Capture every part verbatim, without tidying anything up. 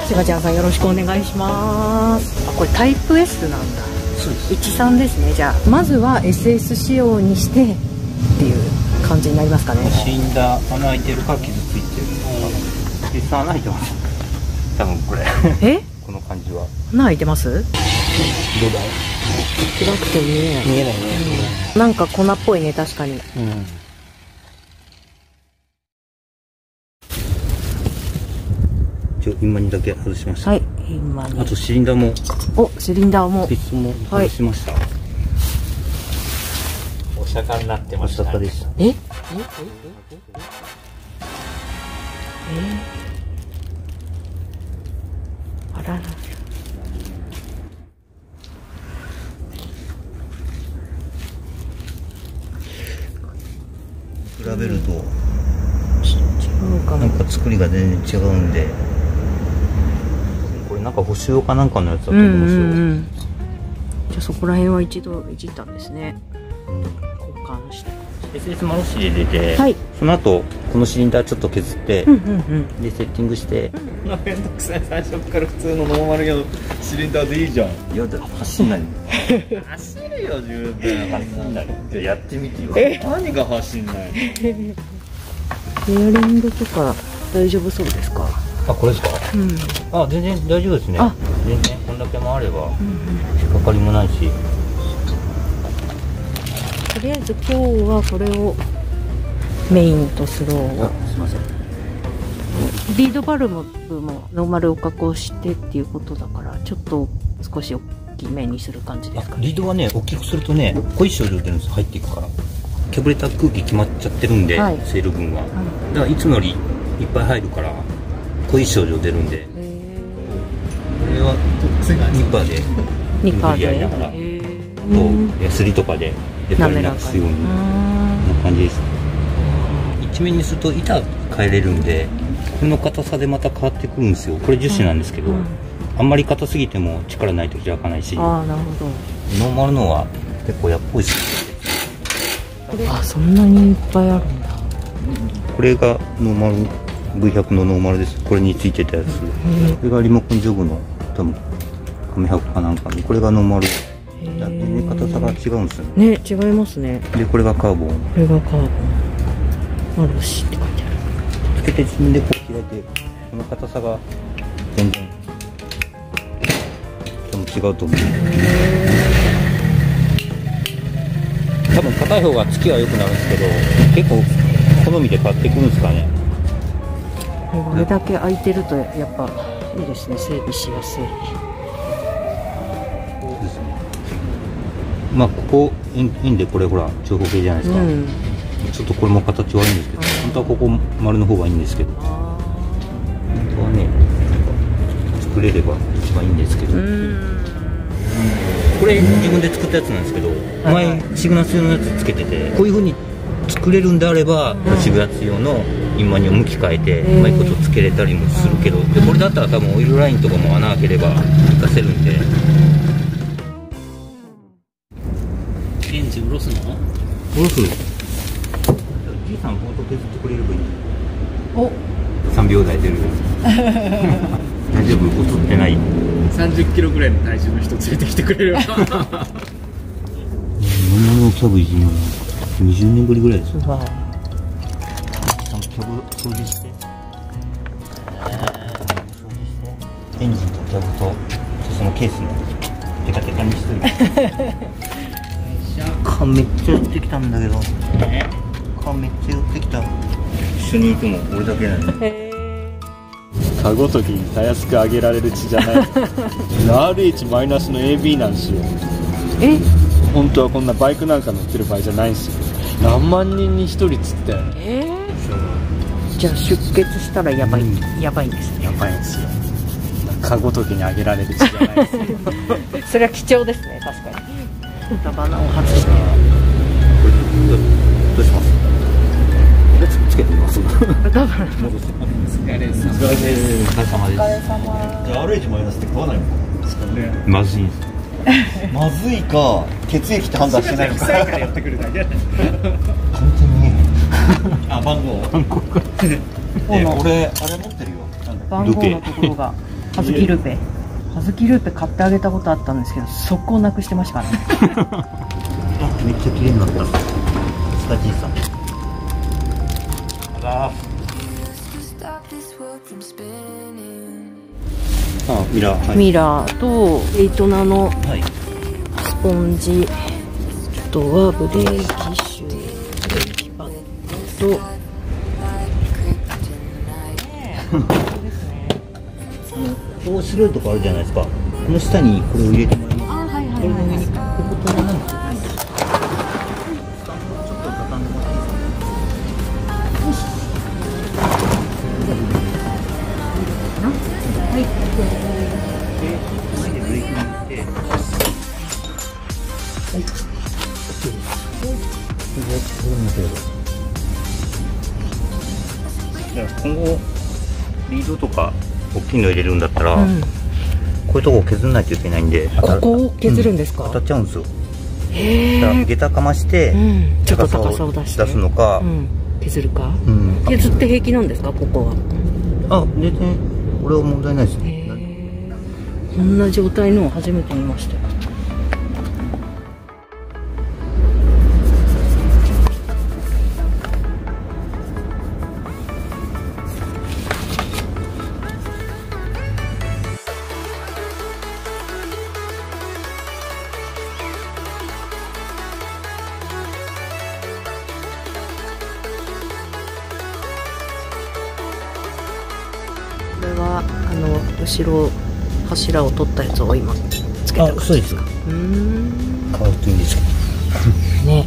ちばちゃんさんよろしくお願いします。あ、これタイプ エス なんだ。 そうです。 いちさんですね。じゃあまずは エスエス 仕様にしてっていう感じになりますかね。 死んだ穴開いてるか傷ついてるのか。実際穴開いてます。多分これ。 え？ この感じは。 穴開いてます？ どうだ？ 暗くて見えない。 見えないね。 うん、なんか粉っぽいね、確かに。うん。 一応インマニだけ外しました。 はい、インマニ。 あとシリンダーも。 お、シリンダーも。 ピストンも外しました。はい、 お釈迦になってました。 お釈迦でした。 え？え？え？え？あらら。 比べると。 違うかな。 なんか作りが全然違うんで。これなんか補修用かなんかのやつだと思うんですよ。うんうんうん、 じゃあそこら辺は一度いじったんですね。うん、交換して。 エスエス マロッシで出て、はい、その後このシリンダーちょっと削って、うんうんうん、でセッティングして。 めんどくさい、最初から普通のノーマルのシリンダーでいいじゃん。 いやだ走んない。 走るよ十分。 走んない。じゃあやってみてよ。 何が走んないの？ レアリングとか大丈夫そうですか？ あ、これですか？うん。あ、全然大丈夫ですね。あ、全然こんだけ回れば、うんうん、引っかかりもないし。 とりあえず今日はこれをメインとスローを。 すみません。 リードバルブもノーマルを加工してっていうことだから、ちょっと少し大きめにする感じですかね。 リードはね、大きくするとね、濃い症状出るんです。入っていくから。キャブレター空気決まっちゃってるんで、はい、セール分は、うん、だからいつもよりいっぱい入るから濃い症状出るんで、これはニッパーでニッパーでやりながらとヤスリとかでやっぱりなくすようにこんな感じです。一面にすると板変えれるんで、この硬さでまた変わってくるんですよ。これ樹脂なんですけど、うん、あんまり硬すぎても力ないと開かないし、 あ、なるほど。 ノーマルのは結構やっぽいです。 あ、そんなにいっぱいあるんだ。 これがノーマル ブイひゃく のノーマルです。これについてたやつ。これがリモコンジョグの多分カメハコかなんかで、これがノーマル。全然硬さが違うんですよね。ね、違いますね。 でこれがカーボン。これがカーボン。マルシって書いてある。 つけて自分でこう開いて、この硬さが全然多分違うと思う。多分硬い方がつきは良くなるんですけど、結構好みで変わってくるんですかね。 これだけ空いてるとやっぱいいですね、整備しやすい。 そうですね。まあここ円でこれほら長方形じゃないですか、うん、ちょっとこれも形悪いんですけど、本当はここ丸の方がいいんですけど、本当はね作れれば一番いいんですけど、これ自分で作ったやつなんですけど、前シグナス用のやつつけてて、こういう風に作れるんであれば、シグナス用のインマニを向き変えてうまいことつけれたりもするけど、でこれだったら多分オイルラインとかも穴開ければ出せるんで。 エンジン下ろすの？ 下ろす。じいさんボート削ってくれればいい。お。さんびょうだい出る。大丈夫？映ってない。 さんじゅっキロぐらいの体重の人連れてきてくれる。 今のキャブいじるのにじゅうねんぶりぐらいですよ。キャブ掃除して。エンジンとキャブとそのケースね、テカテカにしてる。缶めっちゃ寄ってきたんだけど、缶めっちゃ寄ってきた。一緒に行くの俺だけなの。 カゴ時にたやすく上げられる血じゃない。アールエイチ マイナスの エービー なんですよ。 え？ 本当はこんなバイクなんか乗ってる場合じゃないんですよ。何万人に一人つって。 えー、じゃあ出血したらやばい、うん、やばいんですね。 やばいんですよ。カゴ時に上げられる血じゃないですよ。 それは貴重ですね、確かに。歌花を外して。 これどうします？つけてみます。お疲れ様です。 お疲れ様です。 お疲れ様です。 お疲れ様。 じゃあ アールエイチ マイナスって買わないんですかね。 まずいんです。 まずいか血液って判断してないのか。 臭いからやってくるだけ。 完全に。あ、番号。 番号が。 え、俺あれ持ってるよ。 番号のところが。 葉月ルーペ葉月ルーペ買ってあげたことあったんですけど、速攻なくしてましたからね。 めっちゃ綺麗になった。スタジーさん。ああ、ミラー、はい、 ミラーとエイトナのはい、 スポンジ、あとはブレーキシュー、ブレーキパッドとこう白いとこあるじゃないですか。この下にこれを入れてもらいます。 あ、はいはいこれのはい上にここと並んでないんです。ちょっと畳んでもらっていいですか。 はい。 で、前でブレーキに乗って、はい。じゃあ今後リードとか大きいの入れるんだったら、うん、こういうとこを削らないといけないんで、 ここを削るんですか？ うん、当たっちゃうんですよ。 へえ。 だから下駄かまして、うん、 ちょっと高さを出して出すのか、 うん、削るか、 うん、 削って平気なんですか、ここは？ あ、全然これは問題ないですね。 こんな状態のを初めて見ましたよ。これはあの後ろ柱を取ったやつを今つけた。 あ、そうです。うーん。 変わるといいんですけど。 ね。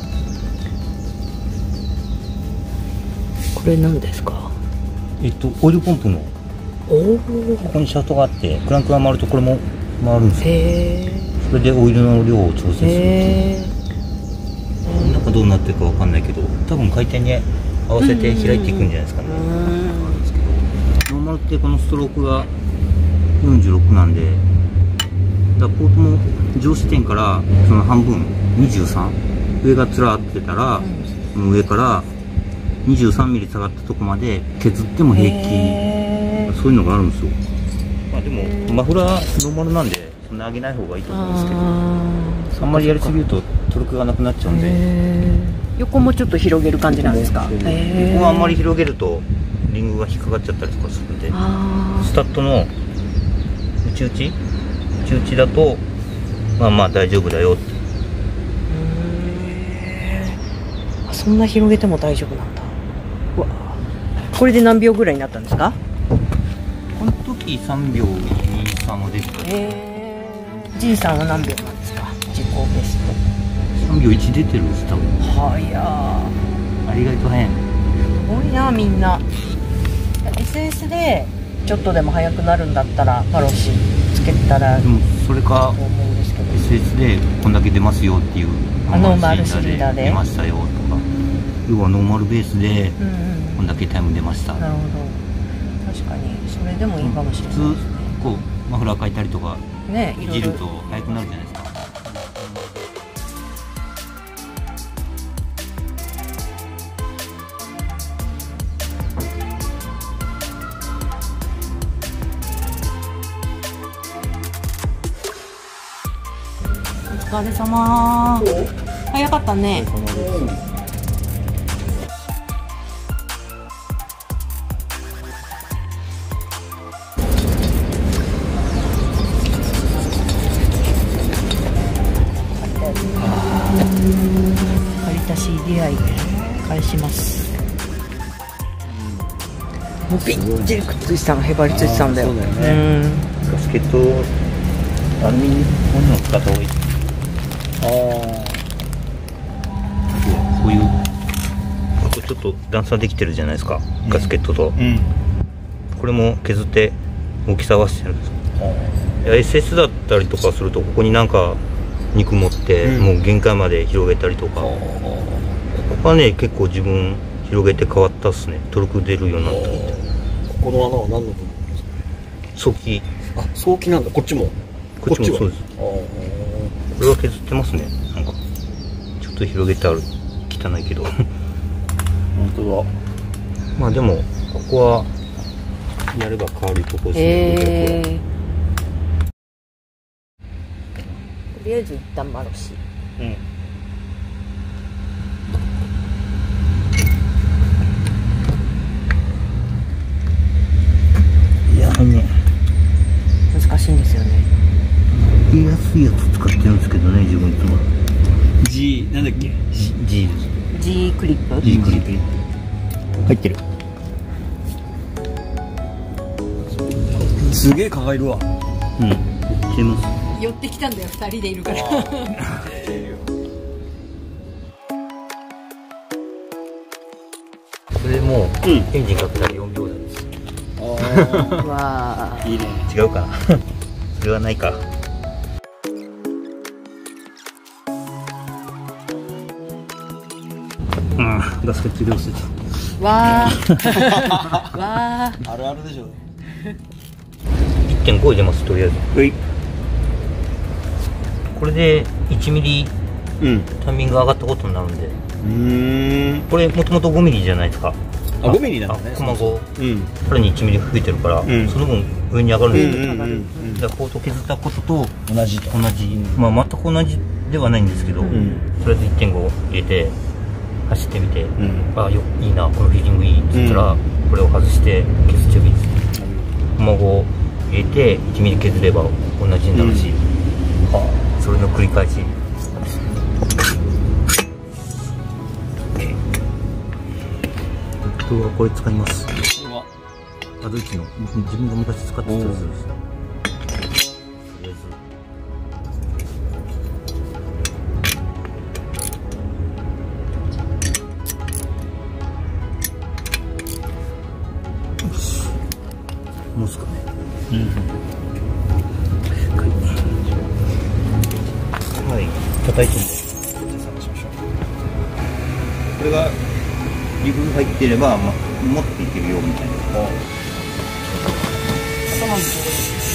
これ何ですか？ えっとオイルポンプの。 おお。 ここにシャフトがあって、クランクが回るとこれも回るんですよ。 へえ。 それでオイルの量を調整するっていう。 へえ。 中どうなってるかわかんないけど、多分回転に合わせて開いていくんじゃないですかね。ノーマルってこのストロークがよんじゅうろくなんで、だポートも上視点からその半分にじゅうさん、上がつらってたら、うん、上からにじゅうさんミリ下がったとこまで削っても平気、そういうのがあるんですよ。まあでもマフラーノーマルなんでそんな上げない方がいいと思うんですけど、あんまりやりすぎるとトルクがなくなっちゃうんで。 横もちょっと広げる感じなんですか？ 横はあんまり広げるとリングが引っかかっちゃったりとかするんで、スタッドの内々内々だとまあまあ大丈夫だよって。 あ、そんな広げても大丈夫なんだ。うわ、これで何秒ぐらいになったんですか？ この時さんびょうに、さんは出てた。 えー、じいさんは何秒なんですか？自己ベスト。 さんびょういち出てるんです多分。 はやありがとう早い。 すごいな、みんな。エスエス でちょっとでも速くなるんだったらパロシつけたら、 でもそれかと思うんですけど、 エスエス でこんだけ出ますよっていう、 あ、ノーマルシリンダーで出ましたよとか、要はノーマルベースでこんだけタイム出ました、うんうん、 なるほど。確かにそれでもいいかもしれないですね。 普通こうマフラー変えたりとかね、 いじると速くなるじゃないですか。 お疲れ様。早かったね。借りた シーディーアイ 返します。もうぴっちりくっついてたの、へばりついてたんだよ。 そうだよね。ガスケットアルミニウムの使った方がいい。ああ、こういうあとちょっと段差できてるじゃないですか、うん、ガスケットと、うん、これも削って大きさ合わせてるんです。いや エスエス だったりとかするとここになんか肉持って、うん、もう限界まで広げたりとか、ここはね結構自分広げて変わったっすね。トルク出るようになったみたい。 ここの穴は何の部分ですか？ 早期。 あ、早期なんだ。こっちもこっちもそうです。これは削ってますね。なんかちょっと広げてある、汚いけど本当だ。 まあでもここはやれば変わるとこですね。 えー、とりあえず一旦マロシ。 うん。 いやね、 難しいんですよね。 安いやつ使ってるんですけどね、自分いつも。 G、なんだっけ G。 G クリップ。 G クリップ。入ってる。 すげえ蚊がいるわ。 うん。いっちゃいます。 寄ってきたんだよ、二人でいるから。 これも、うん、エンジンかけたらよんびょうだいです。 わー、 いいね。 違うかな。それはないか。うん、ガス欠量数。 わー。わー。 あるあるでしょ。 いってんご 入れます、とりあえず。はい。これでいちミリ、うん、タイミング上がったことになるんで。うん。これもともとごミリじゃないですか。 あ、ごミリなんだね。 コマご。うん。さらにいちミリ増えてるから、うん、その分上に上がるんですよ。だからコート削ったことと同じと。 同じ。まあ全く同じではないんですけど、うん、とりあえず いってんご 入れて走ってみて、うん、あ、よいいな、このフィーリングいいって言ったら、うん、これを外して削っちゃえばいいです。コマご入れていちミリ削れば同じになるし、うん、はあ、それの繰り返し。僕はこれ使います。アドイチの自分が昔使ってたやつです。とりあえずもうすかね。うん。はい。叩いてみて。じゃあ探しましょう。これがリブ入ってれば、ま、持っていけるよみたいな。頭に